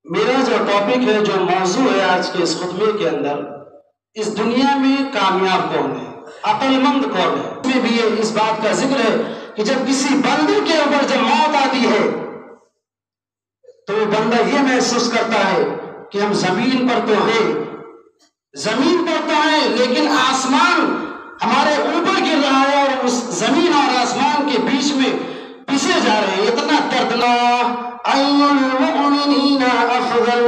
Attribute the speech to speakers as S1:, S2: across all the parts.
S1: میرا جو ٹاپک ہے، جو موضوع ہے آج کے اس خطبے کے اندر، اس دنیا میں کامیاب کون ہے، عقل مند کون ہے۔ اس میں بھی اس بات کا ذکر ہے کہ جب کسی بندے کے اوپر جب موت آتی ہے تو وہ بندہ یہ محسوس کرتا ہے کہ ہم زمین پر تو ہیں، زمین پر تو ہیں، لیکن آسمان ہمارے اوپر گر رہا ہے اور اس زمین اور آسمان کے بیچ میں پسے جا رہے ہیں۔ اتنا دردناک المؤمنین افضل۔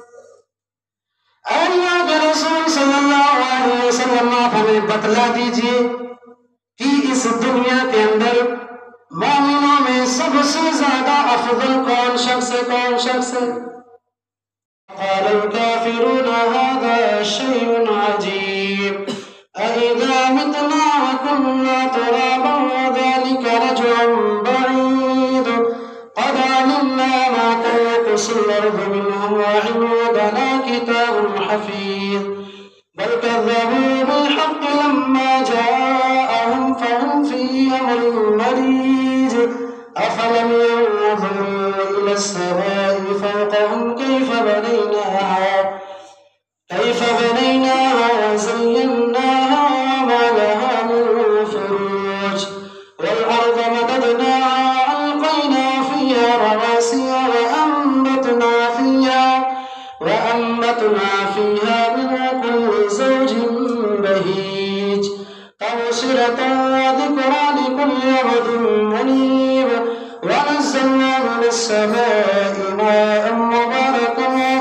S1: اے اللہ کے رسول صلی اللہ علیہ وسلم، آپ ہمیں بتلا دیجئے کہ اس دنیا کے اندر مومنوں میں سب سے زیادہ افضل کون شخص ہے، کون شخص ہے؟ قال الكافرون هذا شيء عجيب أإذا متنا وكنا ترابا وذلك رجع بعيد قد علمنا ما تنقص الأرض منهم وعندنا كتاب حفيظ بل كذبوا بالحق لما جاءهم فهم في أمر مريج أفلم ينظروا إلى السماء فوقهم كيف بنيناها وزيناها وما لها من فروج والأرض مددناها وألقينا فيها رواسي وأنبتنا فيها من كل زوج بهيج تبصرة وذكرى لكل عبد منيب ونزلنا من السماء ماء مباركا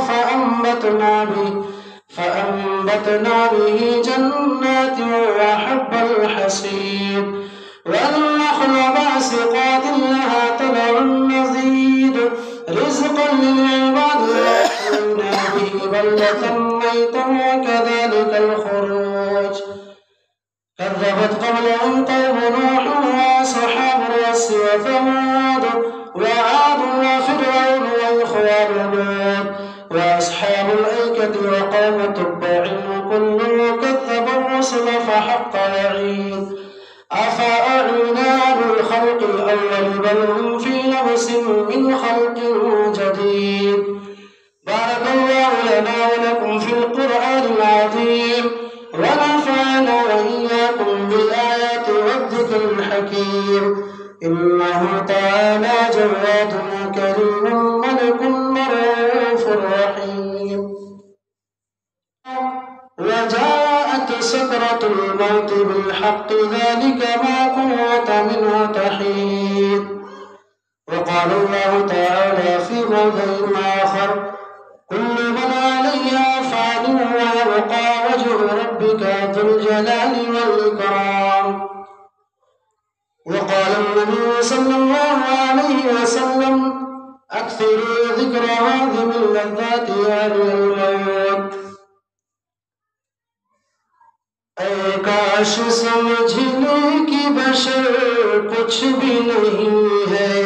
S1: فأنبتنا به جنات وحب الحصيد والنخل باسقات لها طلع نضيد رزقا للعباد وأحيينا به بلدة ميتا وكذلك الخروج كذبت قبلهم قوم نوح وأصحاب الرس وثمود وعاد وفرعون وإخوان لوط وأصحاب الأيكة وقوم تبع وكل كذب الرسل فحق وعيد أفأعينا بالخلق الأول بل هم في لبس من خلق جديد بارك الله لنا ولكم في القرآن العظيم ونفعنا وإياكم بالآيات والذكر الحكيم إنه تعالى جواد كريم ملك رؤوف رحيم وجاءت سكرة الموت بالحق ذلك ما كنت منه تحيد وقال الله تعالى في موضع آخر كل من عليها فان ويبقى وجه ربك ذو الجلال والإكرام وقال النبي صلى الله عليه وسلم أكثروا ذكر هذه من لذات أهل الموت اے کاش سمجھنے کی بشر کچھ بھی نہیں ہے،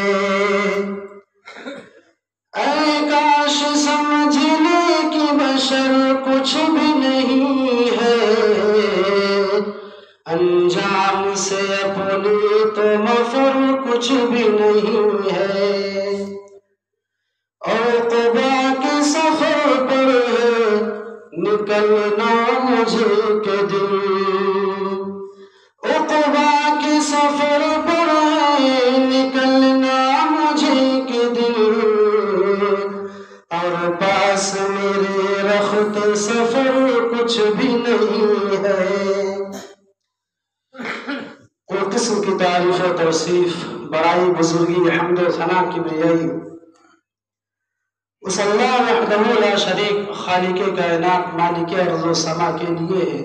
S1: اے کاش سمجھنے کی بشر کچھ بھی نہیں ہے، انجام سے اپنی تو مفر کچھ بھی نہیں ہے، عقبہ کے سفر پر ہے نکلنا مجھے کے دل، عقبہ کے سفر پر ہے نکلنا مجھے کے دل، اور پاس میرے رخت سفر کچھ بھی نہیں ہے۔ کوئی قسم کی تعریف و توصیف، بڑائی، بزرگی، حمد و ثنا، کبریائی اس اللہ وحدہ لا شریک خالق کائنات مالک ارض و سما کے لیے ہے،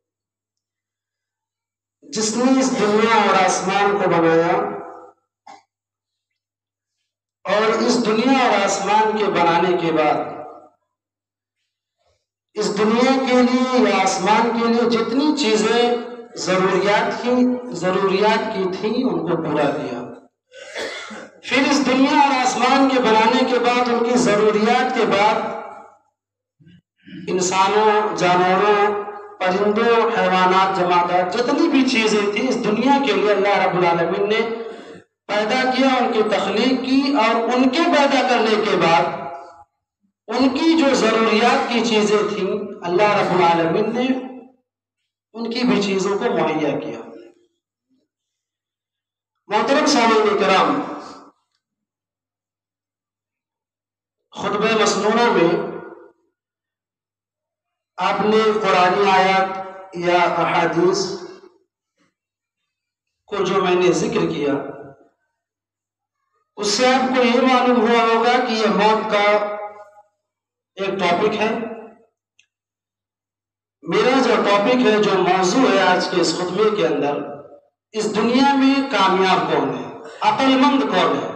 S1: جس نے اس دنیا اور آسمان کو بنایا، اور اس دنیا اور آسمان کے بنانے کے بعد اس دنیا کے لیے یا آسمان کے لیے جتنی چیزیں ضروریات کی تھیں ان کو پورا کیا۔ پھر اس دنیا اور آسمان کے بنانے کے بعد ان کی ضروریات کے بعد انسانوں، جانوروں، پرندوں، حیوانات، جمادات، جتنی بھی چیزیں تھیں اس دنیا کے لیے اللہ رب العالمین نے پیدا کیا، ان کی تخلیق کی، اور ان کے پیدا کرنے کے بعد ان کی جو ضروریات کی چیزیں تھیں اللہ رب العالمین نے ان کی بھی چیزوں کو مہیا کیا۔ محترم سامعین کرام، خطبہ مسنونہ میں آپ نے قرآنی آیات یا احادیث کو جو میں نے ذکر کیا، اس سے آپ کو یہ معلوم ہوا ہوگا کہ یہ موت کا ایک ٹاپک ہے۔ میرا جو ٹاپک ہے، جو موضوع ہے آج کے اس خطبے کے اندر، اس دنیا میں کامیاب کون ہے، عقل مند کون ہے۔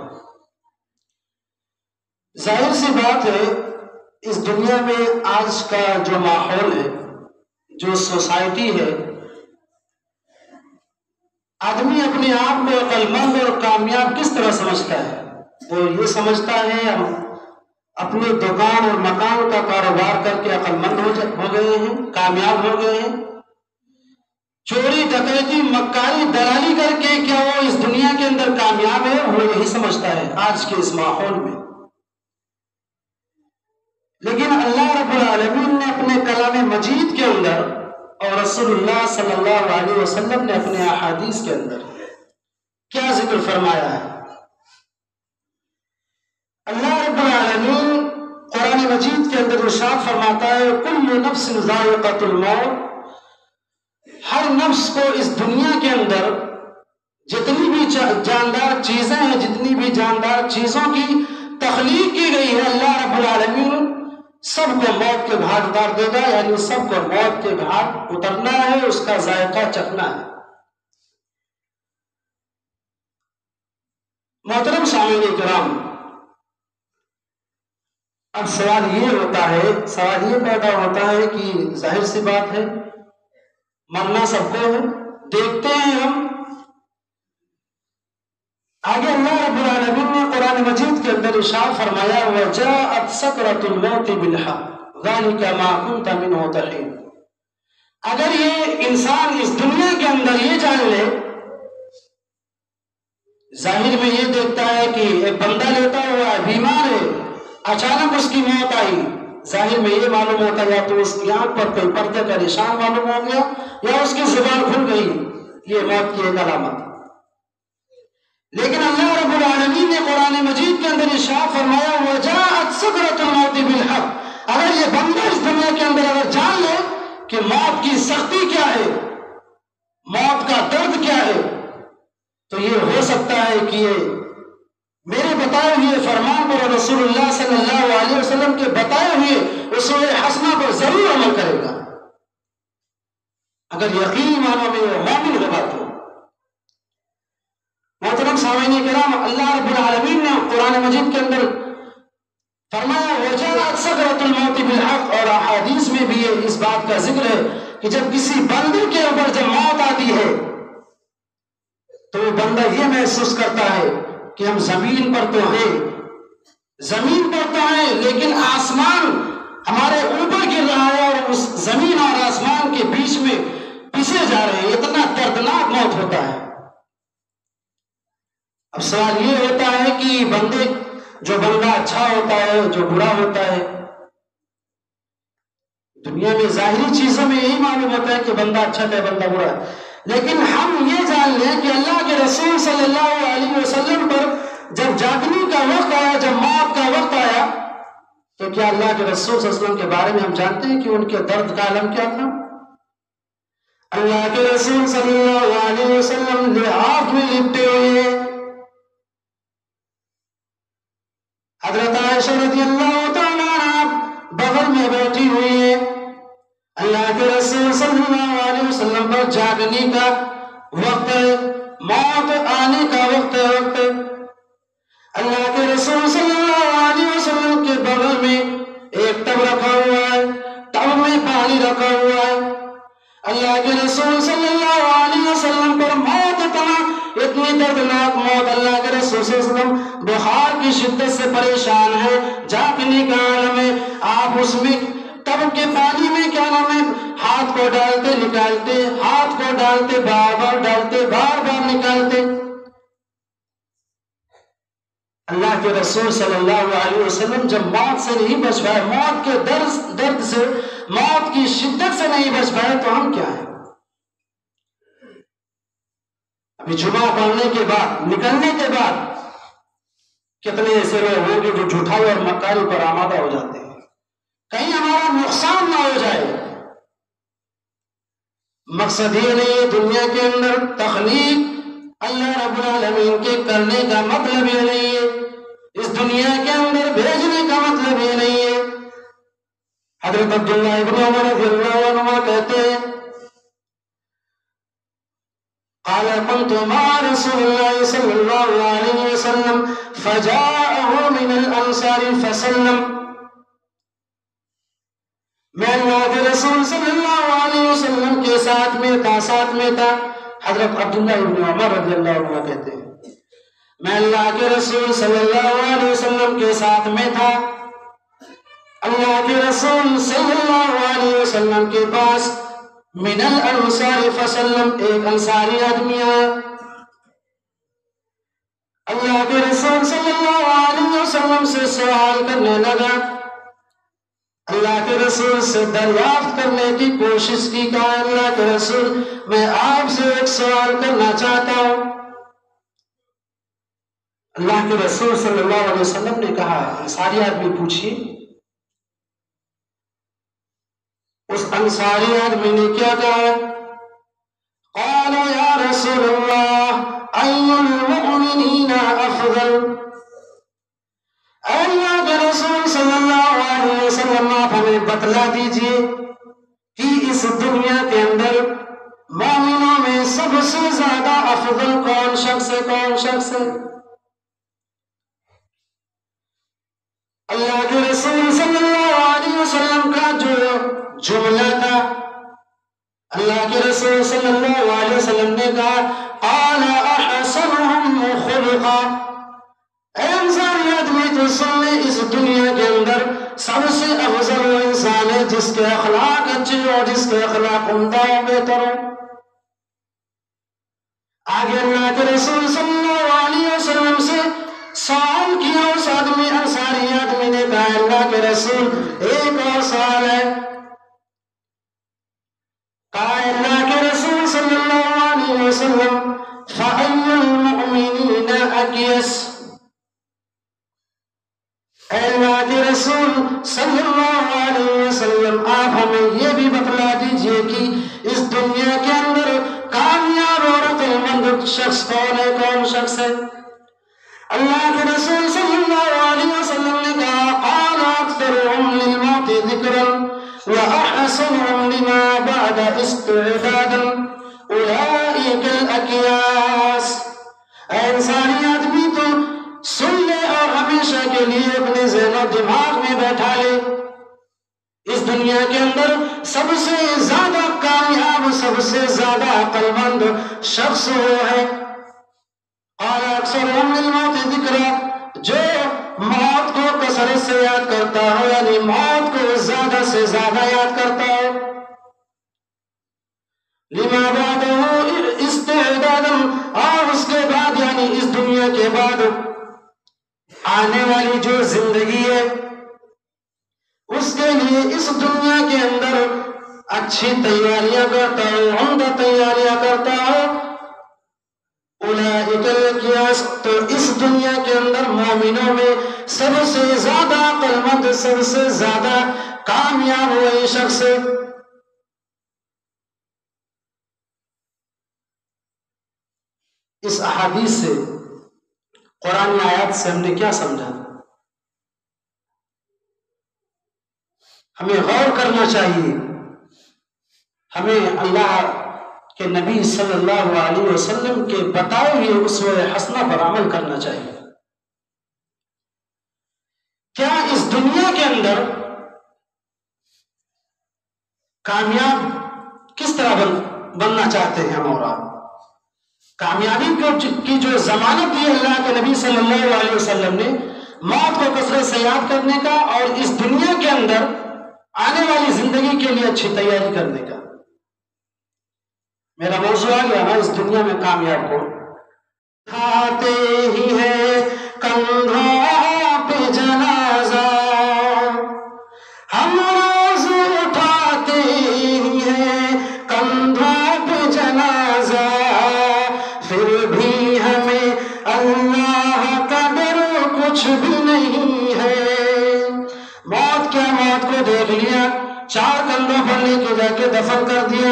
S1: ظاہر سی بات ہے، اس دنیا میں آج کا جو ماحول ہے، جو سوسائٹی ہے، آدمی اپنے آپ کو عقل مند اور کامیاب کس طرح سمجھتا ہے؟ وہ یہ سمجھتا ہے ہم اپنے دکان اور مکان کا کاروبار کر کے عقل مند ہو گئے ہیں، کامیاب ہو گئے ہیں۔ چوری ڈکیتی مکاری دلالی کر کے کیا وہ اس دنیا کے اندر کامیاب ہے؟ وہ یہی سمجھتا ہے آج کے اس ماحول میں۔ لیکن اللہ رب العالمین نے اپنے کلام مجید کے اندر اور رسول اللہ صلی اللہ علیہ وسلم نے اپنے احادیث کے اندر کیا ذکر فرمایا ہے؟ اللہ رب العالمین قرآن مجید کے اندر ارشاد فرماتا ہے، کل نفس ذائقۃ الموت، ہر نفس کو اس دنیا کے اندر جتنی بھی جاندار چیزیں ہیں، جتنی بھی جاندار چیزوں کی تخلیق کی گئی ہے، اللہ رب العالمین سب کو موت کے گھاٹ اتار دے گا، یعنی سب کو موت کے گھاٹ اترنا ہے، اس کا ذائقہ چکھنا ہے۔ محترم سامعین کرام، اب سوال یہ پیدا ہوتا ہے کہ ظاہر سی بات ہے، مرنا سب کو ہے، دیکھتے ہیں ہم۔ آگے اللہ رب العالمین نے قرآن مجید کے اندر ارشاد فرمایا، وَجَاءَتْ سَكْرَةُ الْمَوْتِ بِالْحَقِّ ذَلِكَ مَا كُنْتَ مِنْهُ تَحِيدُ۔ اگر یہ انسان اس دنیا کے اندر یہ جان لے، ظاہر میں یہ دیکھتا ہے کہ ایک بندہ لیتا ہوا ہے، بیمار ہے، اچانک اس کی موت آئی، ظاہر میں یہ معلوم ہوتا ہے یا تو اس کی آنکھ پر کوئی پردے کا نشان معلوم ہو گیا یا اس کی زبان کھل گئی، یہ موت کی ایک علامت۔ لیکن اللہ رب العالمین نے قرآن مجید کے اندر ارشاد فرمایا، وَجَاءَتْ سَكْرَةُ الْمَوْتِ بِالْحَقِّ۔ اگر یہ بندہ اس دنیا کے اندر اگر جان لے کہ موت کی سختی کیا ہے، موت کا درد کیا ہے، تو یہ ہو سکتا ہے کہ یہ میرے بتائے ہوئے فرمان پر رسول اللہ صلی اللہ علیہ وسلم کے بتائے ہوئے اصول حسنہ پر ضرور عمل کرے گا، اگر یقینی معنوں میں وہ مومن ہوگا تو۔ محترم سامعین کرام، اللہ رب العالمین نے قرآن مجید کے اندر فرمایا، وَجَاءَتْ سَكْرَةُ الْمَوْتِ بِالْحَقِّ، اور احادیث میں بھی اس بات کا ذکر ہے کہ جب کسی بندے کے اوپر جب موت آتی ہے تو وہ بندہ یہ محسوس کرتا ہے کہ ہم زمین پر تو ہیں لیکن آسمان ہمارے اوپر گر رہا ہے اور اس زمین اور آسمان کے بیچ میں پسے جا رہے ہیں، اتنا دردناک موت ہوتا ہے۔ اب سوال یہ ہوتا ہے کہ جو بندہ اچھا ہوتا ہے، جو برا ہوتا ہے، دنیا میں ظاہری چیزوں میں یہی معلوم ہوتا ہے کہ بندہ اچھا ہے، بندہ برا ہے، لیکن ہم یہ جان لیں کہ اللہ کے رسول صلی اللہ علیہ وسلم پر جب جاگنے کا وقت آیا، جب موت کا وقت آیا، تو کیا اللہ کے رسول صلی اللہ علیہ وسلم کے بارے میں ہم جانتے ہیں کہ ان کے درد کا عالم کیا تھا؟ اللہ کے رسول صلی اللہ علیہ وسلم لحاف میں لپٹے ہوئے، حضرت عائشہ رضی اللہ تعالیٰ عنہ بغل میں بیٹھی ہوئی ہے، اللہ کے رسول صلی اللہ علیہ وسلم پر جاگنے کا وقت ہے، موت آنے کا وقت ہے۔ اللہ کے رسول صلی اللہ علیہ وسلم کے بغل میں ایک ٹب رکھا ہوا ہے، ٹب میں پانی رکھا ہوا ہے، اللہ کے رسول صلی اللہ علیہ وسلم پر موت اتنی دردناک موت، اللہ کے رسول صلی اللہ علیہ وسلم بخار کی شدت سے پریشان ہے، جاگنے کا عالم ہے، آپ اس میں ٹب کے پانی میں کیا نام ہے ہاتھ کو ڈالتے نکالتے، ہاتھ کو ڈالتے بار بار ڈالتے، بار بار نکالتے، اللہ کے رسول صلی اللہ علیہ وسلم جب موت سے نہیں بچ پائے، موت کے درد سے، موت کی شدت سے نہیں بچ پائے، تو ہم کیا ہیں؟ ابھی جمعہ پڑھنے کے بعد، نکلنے کے بعد کتنے ایسے لوگ ہوں گے جو جھوٹائی اور مکاری پر آمادہ ہو جاتے ہیں، کہیں ہمارا نقصان نہ ہو جائے۔ مقصد یہ نہیں دنیا کے اندر تخلیق اللہ رب العالمین کے کرنے کا مطلب یہ نہیں ہے، اس دنیا کے اندر بھیجنے کا مطلب یہ نہیں ہے۔ حضرت عبداللہ ابن عمر رضی اللہ عنہ کہتے ہیں قال كنت مع رسول الله صلى الله عليه وسلم فجاءه من الانصار فسلم، میں اللہ کے رسول صلی اللہ علیہ وسلم کے ساتھ میں تھا۔ حضرت عبداللہ ابن عمر رضی اللہ عنہ کہتے ہیں میں اللہ کے رسول صلی اللہ علیہ وسلم کے ساتھ میں تھا، اللہ کے رسول صلی اللہ علیہ وسلم کے پاس من الانصار فسلم، ایک انصاری آدمی آیا، اللہ کے رسول صلی اللہ علیہ وسلم سے سوال کرنے لگا، اللہ کے رسول سے دریافت کرنے کی کوشش کی، کہا اللہ کے رسول میں آپ سے ایک سوال کرنا چاہتا ہوں۔ اللہ کے رسول صلی اللہ علیہ وسلم نے کہا انصاری آدمی پوچھیے۔ اس انصاری آدمی نے کیا کہا؟ قال یا رسول اللہ ای المؤمنین افضل، اے اللہ کے رسول صلی اللہ علیہ وسلم آپ ہمیں بتلا دیجئے کہ اس دنیا کے اندر مومنوں میں سب سے زیادہ افضل کون شخص ہے؟ اللہ کے رسول صلی اللہ علیہ وسلم کا جو جملہ تھا، اللہ کے رسول صلی اللہ علیہ وسلم نے کہا قال احسنهم خلقا، اے انسانی آدمی تو سن لے، اس دنیا کے اندر سب سے افضل وہ انسان ہے جس کے اخلاق اچھے ہو، جس کے اخلاق عمدہ و بہتر ہو۔ آگے اللہ کے رسول صلی اللہ علیہ وسلم سے سوال کیا اس آدمی، انصاری آدمی نے کہا اللہ کے رسول ایک اور سوال ہے، کہا اللہ کے رسول صلی اللہ علیہ وسلم فَأَيُّ الْمُؤْمِنِينَ أَكْيَسُ، اے اللہ کے رسول صلی اللہ علیہ وسلم آپ ہمیں یہ بھی بتلا دیجئے کہ اس دنیا کے اندر کامیاب اور عقل مند شخص کون شخص ہے؟ اللہ کے رسول صلی اللہ علیہ وسلم نے کہا قال اکثرهم للموت ذکرا واحسنهم لما بعد استعدادا اولئک الاکیاس، اے انسانی آدمی تو سن لے اور ہمیشہ کے لیے اپنے ذہن و دماغ میں بیٹھا لے، اس دنیا کے اندر سب سے زیادہ کامیاب، سب سے زیادہ عقل مند شخص وہ ہے قال اکثرهم للموت ذکرا، جو موت کو کثرت سے یاد کرتا ہو، یعنی موت کو زیادہ سے زیادہ یاد کرتا ہو، لما بعده استعدادا، اور اس کے بعد یعنی اس دنیا کے بعد آنے والی جو زندگی ہے اس کے لیے اس دنیا کے اندر اچھی تیاریاں کرتا ہو، عمدہ تیاریاں کرتا ہو، اولئک الاکیاس، تو اس دنیا کے اندر مومنوں میں سب سے زیادہ عقل مند، سب سے زیادہ کامیاب وہی شخص ہے۔ اس احادیث سے، قرآن آیات سے ہم نے کیا سمجھا؟ ہمیں غور کرنا چاہیے، ہمیں اللہ کہ نبی صلی اللہ علیہ وسلم کے بتائے ہوئے اسوہ حسنہ پر عمل کرنا چاہیے۔ کیا اس دنیا کے اندر کامیاب کس طرح بننا چاہتے ہیں ہم اور آپ؟ کامیابی کی جو ضمانت دی اللہ کے نبی صلی اللہ علیہ وسلم نے، موت کو کثرت سے یاد کرنے کا اور اس دنیا کے اندر آنے والی زندگی کے لیے اچھی تیاری کرنے کا۔ میرا موضوع آ گیا نا، اس دنیا میں کامیاب ہو، کھاتے ہی ہیں کندھوں پہ جنازہ، ہم روز اٹھاتے ہیں کندھوں پہ جنازہ، پھر بھی ہمیں اللہ کا ڈر کچھ بھی نہیں ہے۔ موت کیا، موت کو دیکھ لیا، 4 کندھوں پر لے کے جا کے دفن کر دیا۔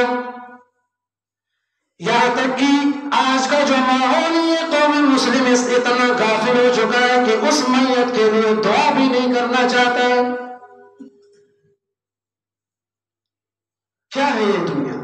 S1: یہاں تک کہ آج کا جو ماحول ہے قوم مسلم اس اتنا غافل ہو چکا ہے کہ اس میت کے لیے دعا بھی نہیں کرنا چاہتا ہے۔ کیا ہے یہ دنیا؟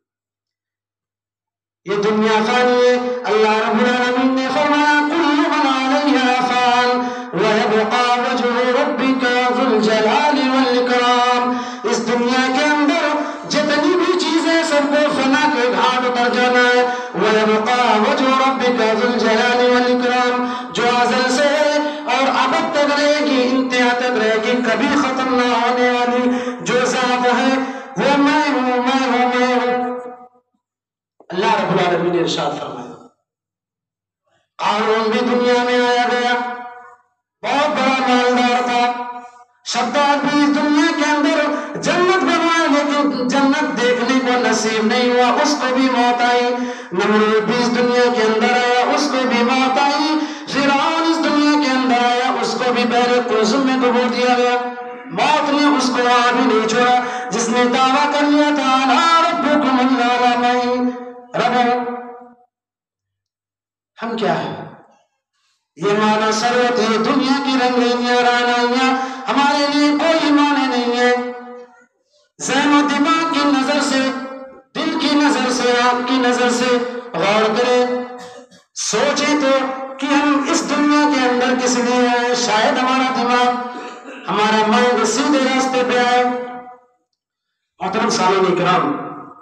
S1: یہ دنیا فانی ہے۔ اللہ رب العالمین نے فرمایا کل من علیہا فان ویبقى وجہ ربک ذو الجلال والاکرام۔ اس دنیا کے اندر جتنی بھی چیزیں سب کو فنا کے گھاٹ اتر جانا ہے۔ ویبقى وجہ ربک ذو الجلال والاکرام، جو ازل سے ہے اور ابد تک رہے گی، انتہا تک رہے گی، کبھی ختم نہ ہونے والی جو ذات ہے وہ میں ہوں، میں ہوں، میں ہوں۔ اللہ رب العالمین نے ارشاد فرمایا قارون بھی دنیا میں آیا گیا، بہت بڑا مالدار تھا، شداد بھی اس دنیا کے اندر جنت بنوایا لیکن جنت دیکھنے کو نصیب نہیں ہوا، اس کو بھی موت آئی۔ نمرود بھی اس دنیا کے اندر آیا، اس کو بھی موت آئی۔ فرعون اس دنیا کے اندر آیا، اس کو بھی بحر قلزم میں ڈبو دیا گیا، موت نے اس کو وہاں بھی نہیں چھوڑا۔ جس نے دعویٰ کر لیا تھا انا ربکم الاعلی، میں رب ہوں، ہم کیا ہے؟ یہ معنی سروت ہے، دنیا کی رنگینیاں رعنائیاں ہمارے لیے کوئی معنی نہیں ہے۔ ذہن و دماغ کی نظر سے، دل کی نظر سے، آنکھ کی نظر سے غور کریں، سوچیں تو کہ ہم اس دنیا کے اندر کس لیے آئے۔ شاید ہمارا دماغ، ہمارا مائنڈ سیدھے راستے پہ آئے۔ محترم سامعین کرام،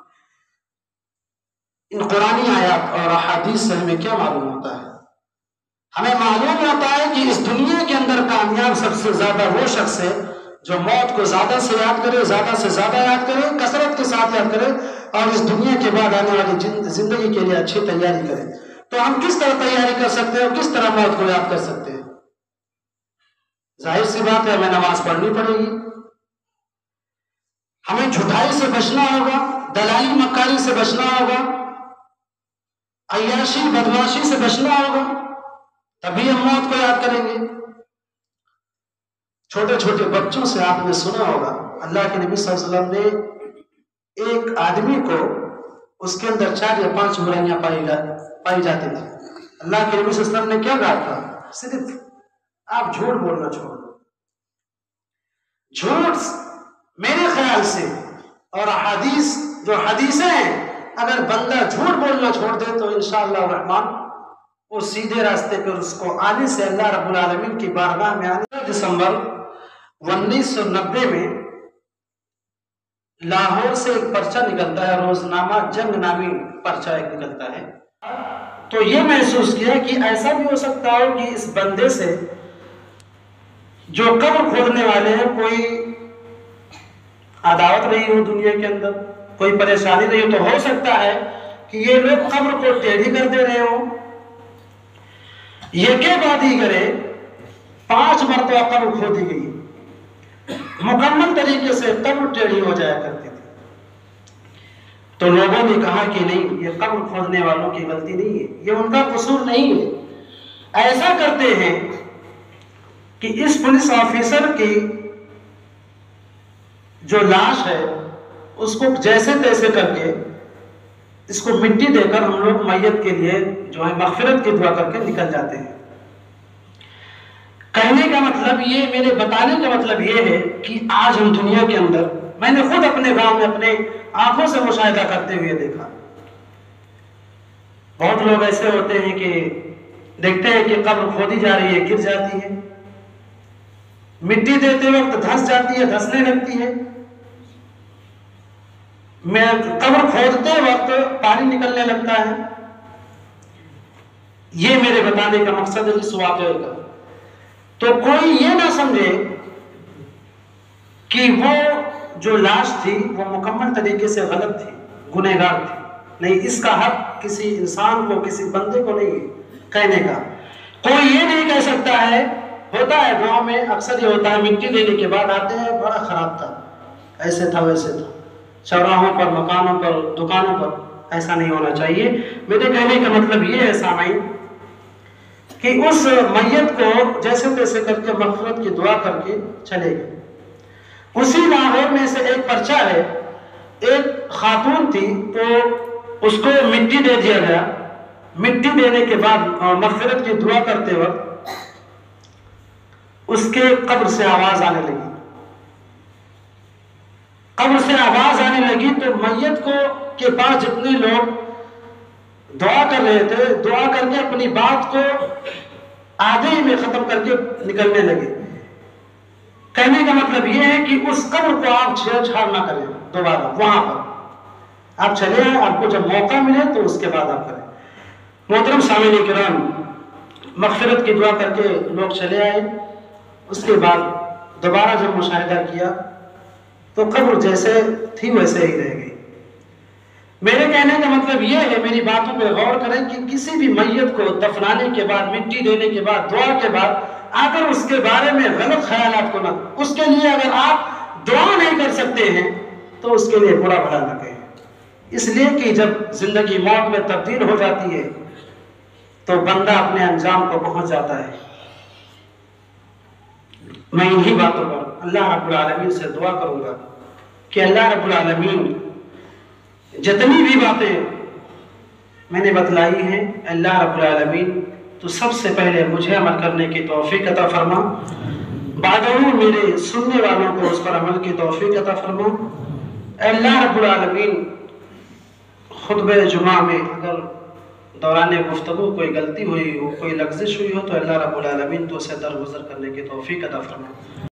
S1: ان قرآنی آیات اور احادیث سے ہمیں کیا معلوم ہوتا ہے؟ ہمیں معلوم ہوتا ہے کہ اس دنیا کے اندر کامیاب سب سے زیادہ وہ شخص ہے جو موت کو زیادہ سے یاد کرے، زیادہ سے زیادہ یاد کرے، کثرت کے ساتھ یاد کرے، اور اس دنیا کے بعد آنے والی زندگی کے لیے اچھی تیاری کرے۔ تو ہم کس طرح تیاری کر سکتے ہیں اور کس طرح موت کو یاد کر سکتے ہیں؟ ظاہر سی بات ہے، ہمیں نماز پڑھنی پڑے گی، ہمیں جھوٹائی سے بچنا ہوگا، دلالی مکاری سے بچنا ہوگا، عیاشی بدماشی سے بچنا ہوگا، تبھی ہم موت کو یاد کریں گے۔ چھوٹے چھوٹے بچوں سے آپ نے سنا ہوگا، اللہ کے نبی صلی اللہ علیہ وسلم نے ایک آدمی کو اس کے اندر 4 یا 5 برائیاں پائی جاتی تھی۔ اللہ کے نبی صلی اللہ علیہ وسلم نے کیا کہا تھا؟ صرف آپ جھوٹ بولنا چھوڑ دو۔ جھوٹ میرے خیال سے اور احادیث جو حدیثیں ہیں، اگر بندہ جھوٹ بولنا چھوڑ دے تو انشاءاللہ الرحمن وہ سیدھے راستے پر اس کو آنے سے اللہ رب العالمین کی بارگاہ میں آنے۔ دسمبر 1990 میں لاہور سے ایک پرچہ نکلتا ہے، روزنامہ جنگ نامی پرچہ ایک نکلتا ہے۔ تو یہ محسوس کیا کہ ایسا بھی ہو سکتا ہے کہ اس بندے سے جو قبر کھودنے والے ہیں کوئی عداوت رہی ہو، دنیا کے اندر کوئی پریشانی رہی ہو، تو ہو سکتا ہے کہ یہ لوگ قبر کو ٹیڑھی کر دے رہے ہوں۔ یہ کے بعد ہی کرے 5 مرتبہ قبر کھودی گئی، مکمل طریقے سے قبر ٹیڑھی ہو جایا کرتی تھی۔ تو لوگوں نے کہا کہ نہیں، یہ قبر کھودنے والوں کی غلطی نہیں ہے، یہ ان کا قصور نہیں ہے۔ ایسا کرتے ہیں کہ اس پولیس آفیسر کی جو لاش ہے اس کو جیسے تیسے کر کے اس کو مٹی دے کر ہم لوگ میت کے لیے جو ہے مغفرت کی دعا کر کے نکل جاتے ہیں۔ کہنے کا مطلب یہ، میرے بتانے کا مطلب یہ ہے کہ آج ہم دنیا کے اندر، میں نے خود اپنے گاؤں میں اپنے آنکھوں سے مشاہدہ کرتے ہوئے دیکھا، بہت لوگ ایسے ہوتے ہیں کہ دیکھتے ہیں کہ قبر کھودی جا رہی ہے، گر جاتی ہے، مٹی دیتے وقت دھس جاتی ہے، دھسنے لگتی ہے، میں قبر کھودتے وقت پانی نکلنے لگتا ہے۔ یہ میرے بتانے کا مقصد ہے اس واقعے کا۔ تو کوئی یہ نہ سمجھے کہ وہ جو لاش تھی وہ مکمل طریقے سے غلط تھی، گنہگار تھی، نہیں، اس کا حق کسی انسان کو، کسی بندے کو نہیں ہے کہنے کا۔ कोई ये नहीं कह सकता है, होता है गांव में अक्सर ये होता है, मिट्टी देने के बाद आते हैं बड़ा खराब था, ऐसे था वैसे था, चौराहों पर, मकानों पर, दुकानों पर। ऐसा नहीं होना चाहिए। मेरे कहने का मतलब ये है सामाइन कि उस मैयत को जैसे तैसे करके मग़फ़िरत की दुआ करके चले गए। उसी लाहौर में से एक पर्चा है, एक खातून थी तो उसको मिट्टी दे दिया गया। मिट्टी देने के बाद मग़फ़िरत की दुआ करते वक्त उसके कब्र से आवाज आने लगी। कब्र से आवाज आने लगी तो मैयत को के पास जितने लोग दुआ कर रहे थे, दुआ करके अपनी बात को आधे ही में खत्म करके निकलने लगे। कहने का मतलब यह है कि उस कब्र को आप छेड़छाड़ ना करें दोबारा, वहां पर आप चले आए, आपको जब मौका मिले तो उसके बाद आप करें। मोहतरम सामीन किराम, मग़फ़िरत की दुआ करके लोग चले आए। उसके बाद दोबारा जब मुशाहिदा किया तो कब्र जैसे थी वैसे ही रह गई। मेरे कहने का मतलब यह है, मेरी बातों पे गौर करें कि किसी भी मैयत को दफनाने के बाद, मिट्टी देने के बाद, दुआ के बाद अगर उसके बारे में गलत ख्यालात को ना, उसके लिए अगर आप दुआ नहीं कर सकते हैं तो उसके लिए बुरा भला न कहें। इसलिए कि जब जिंदगी मौत में तब्दील हो जाती है तो बंदा अपने अंजाम को पहुंच जाता है। मैं इन्हीं बातों पर अल्लाह रब्बुल आलमीन से दुआ करूंगा कि अल्लाह रब्बुल आलमीन जितनी भी बातें मैंने बतलाई हैं, अल्लाह रब्बुल आलमीन तो सबसे पहले मुझे अमल करने की तौफीक अता फरमा, बादों मेरे सुनने वालों को उस पर अमल की तौफीक अता फरमा। अल्लाह रब्बुल आलमीन खुतबे जुमा में अगर दौरान गुफ्तगू कोई गलती हुई हो, कोई लग़्ज़िश हुई हो तो अल्लाह रब्बुल आलमीन तो उसे दरगुज़र करने की तौफीक अता फरमा।